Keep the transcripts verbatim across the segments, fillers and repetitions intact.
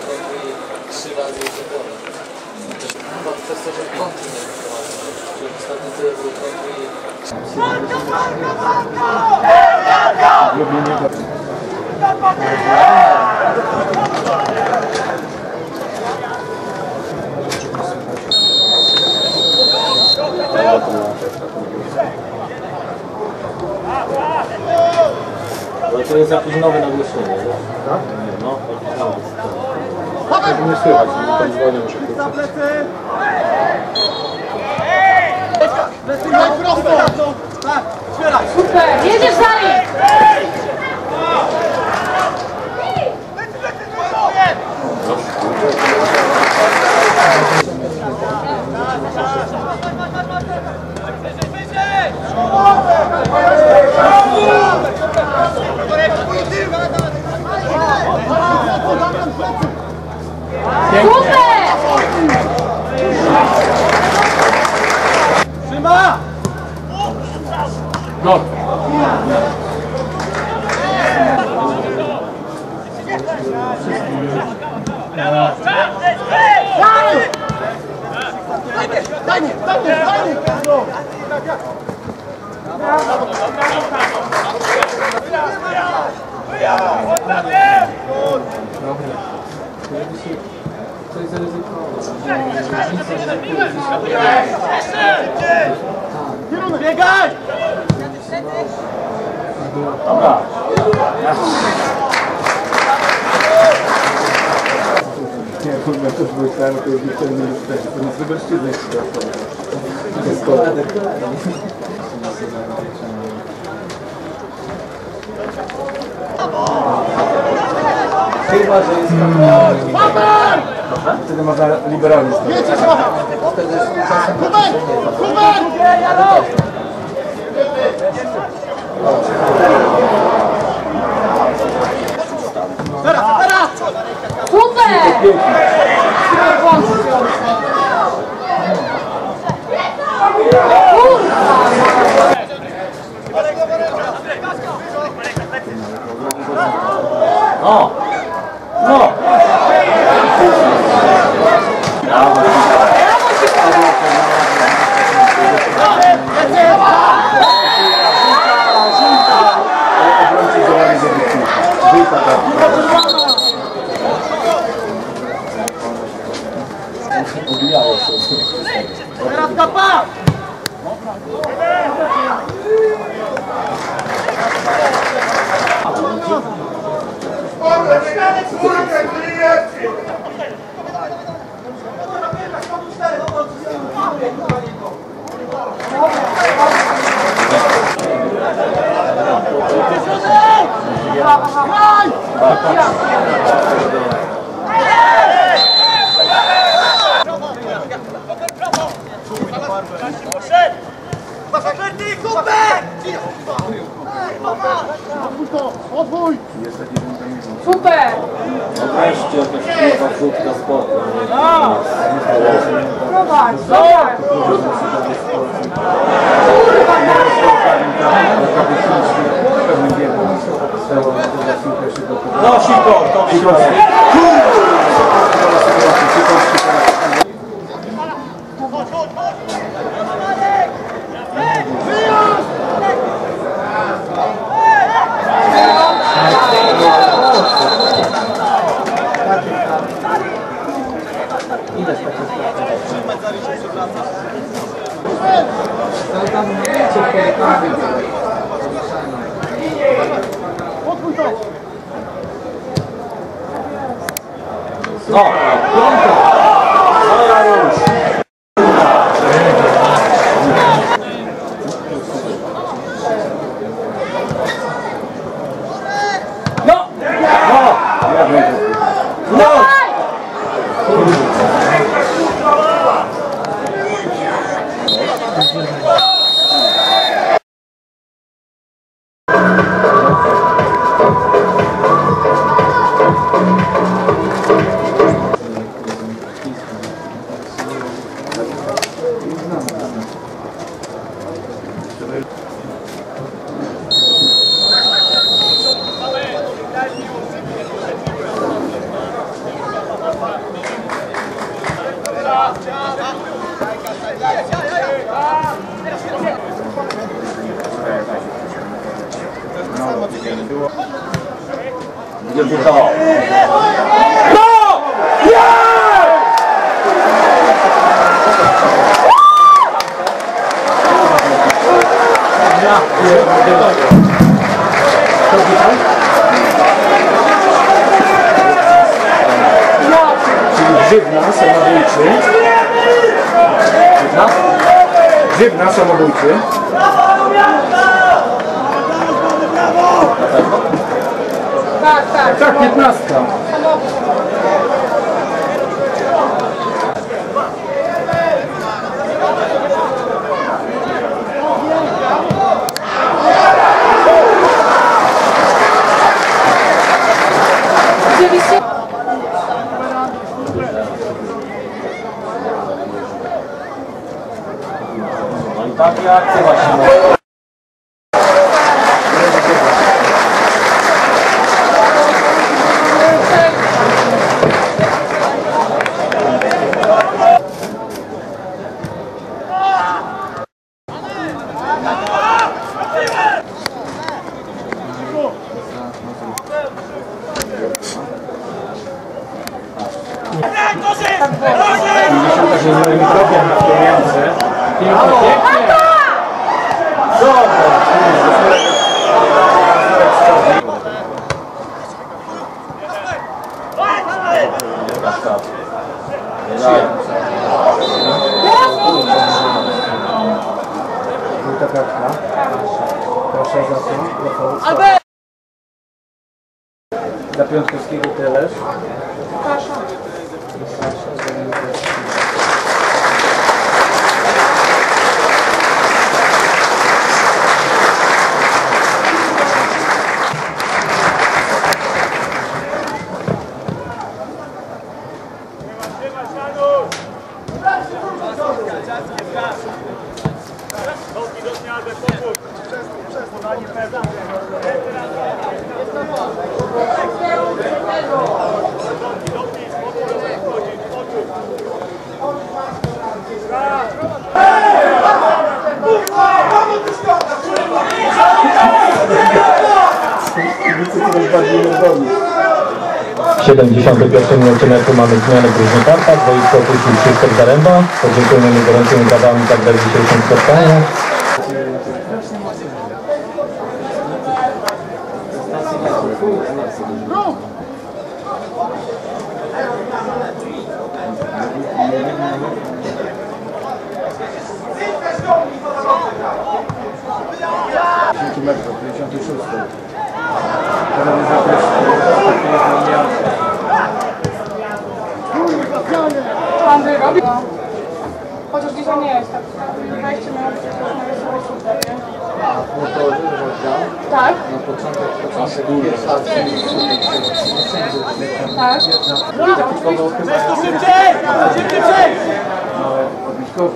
wrócą i trzy razy jeszcze wolę. Chyba przez to, że kąty nie wyprowadzą, że ostatnio tyle wrócą i... Ale to jest jakieś nowe nagłośnienie, tak? No, to nie słychać, nie tam dzwonią się. Super, jedziesz dalej! Trzyma! No! Daj mnie, daj mnie, daj mnie! Coś zaryzykować. Biegaj! Dobra! Nie, kurwa, też myślałem, to już nie chciałem nie wstać, to nic wygościzny jest to jest koledek. Chyba, że jest Wtedy można liberalnie stać. wtedy z czasem Teraz, teraz! Super! No! No! Obijało się. Teraz kapa! Odwój! Super! Wreszcie jakaś kurwa wrzutka z boku. Prowadź, prowadź! No Siko, to mi Odwój to! No! No ja już! No! No! No! Gdzie to? Czyli grzywna, samobójczy. Grzywna? Grzywna, samobójczy. Tak, tak. Tak, piętnastka. No i takie akcje właśnie. Że mikrofon na stojący. Pięknie, pięknie. Żółta kartka. Proszę za to. Rafał. Dla Piątkowskiego też. W siedemdziesiątej pierwszej minucie meczu mamy zmianę w różnych kartach. Boisko opuścił Krzysztof Zaręba. Podziękujemy gorącymi brawami tak dla dzisiejszym spotkaniu. pięćdziesiąt metrów, pięćdziesiąt sześć. Telewizja też takie jedno miasto. Andrzej robi. Chociaż dzisiaj nie jest tak. Wejście miało być jakoś super, nie? Motorzy rozdział. Tak? Na początek, początek pierwsza akcja. Tak. Weź to szybciej! Szybciej! Ale odbiskowy.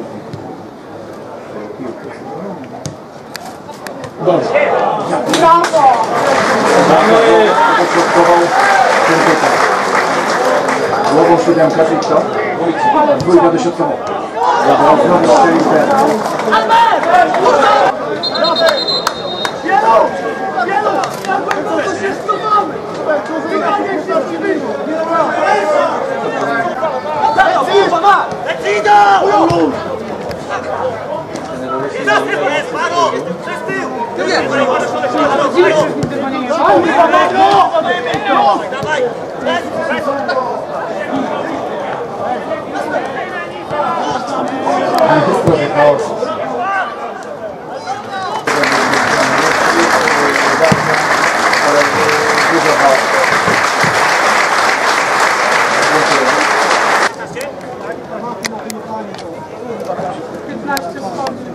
Brawo! Początkował piąteka. Głową siódemka, czyli kto? Dwójka do środkowa. Teraz znowu strzelił ten. Wielu! Wielu! To się schowamy! Leci idą! Jest trochę chaosu. Ale dużo chaosu. piętnaście schodów.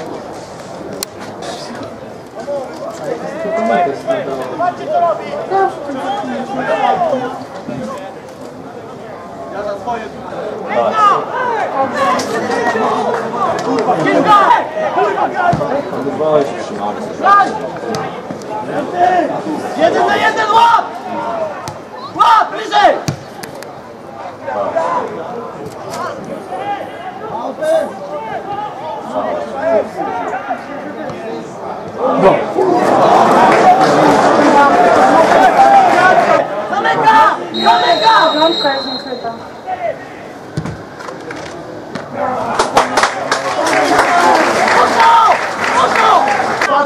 Jeden na jeden łap! Łap! Bliżej! No.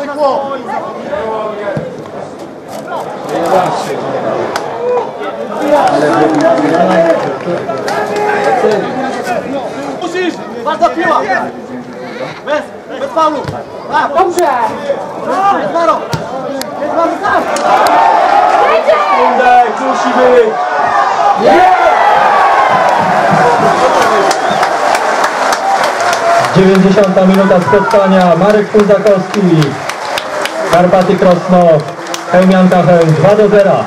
Musisz! Bardzo piła! Bez, bez faulu! Tak, Dobrze! jest Maro! Jest Maro sam! Fundek musi być! dziewięćdziesiąta minuta spotkania. Marek Fundakowski, Karpaty Krosno, Chełmianka Chełm dwa do zera.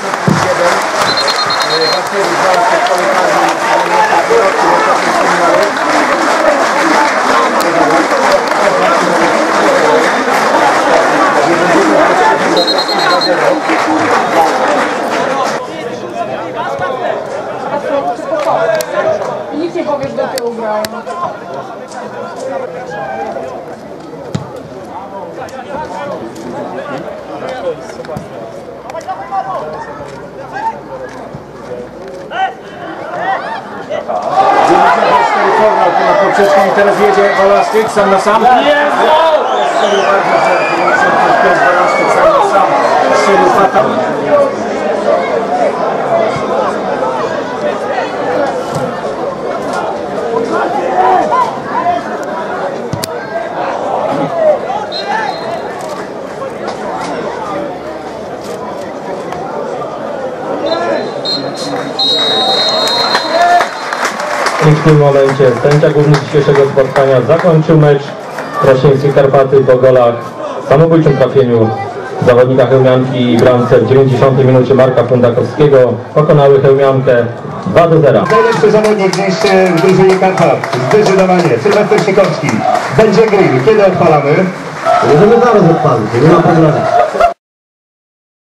I nikt nie powie, że do tyłu grają. Kornel tu na poprzeczkę i teraz jedzie Balaszczyk sam na sam. Jezu! Strzelił bardzo, że pies Balaszczyk sam na sam strzelił fatal. I w tym momencie sędzia główny dzisiejszego spotkania zakończył mecz. Krośnieńskie Karpaty po golach, samobójczym trafieniu zawodnika Chełmianki i bramce w dziewięćdziesiątej minucie Marka Fundakowskiego pokonały Chełmiankę dwa do zera. Najlepszy zawodnik dziś w drużynie Karpat. Zdecydowanie. Sylwester Sikowski. Będzie grill. Kiedy odpalamy? Możemy zaraz odpalić, nie ma problemu.